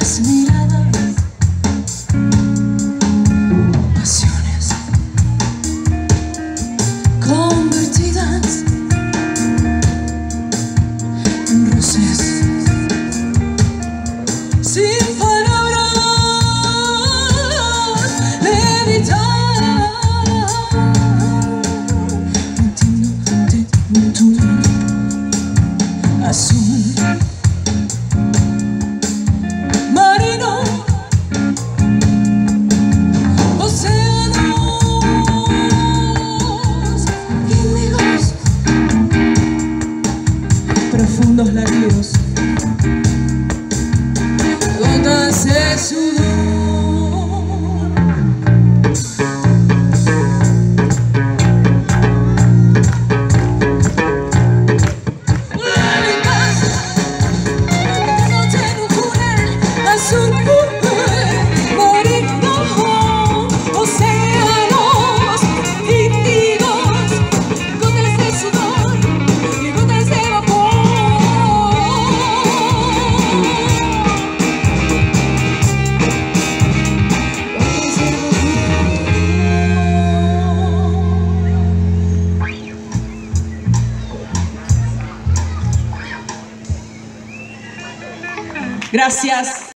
las miradas, pasiones convertidas en roces sin palabras, levitar, entiéndote tú, azul marino, océanos índigos, profundos latidos, gotas de sudor. Azul marino, océanos índigos, gotas de sudor y gotas de vapor. Gracias.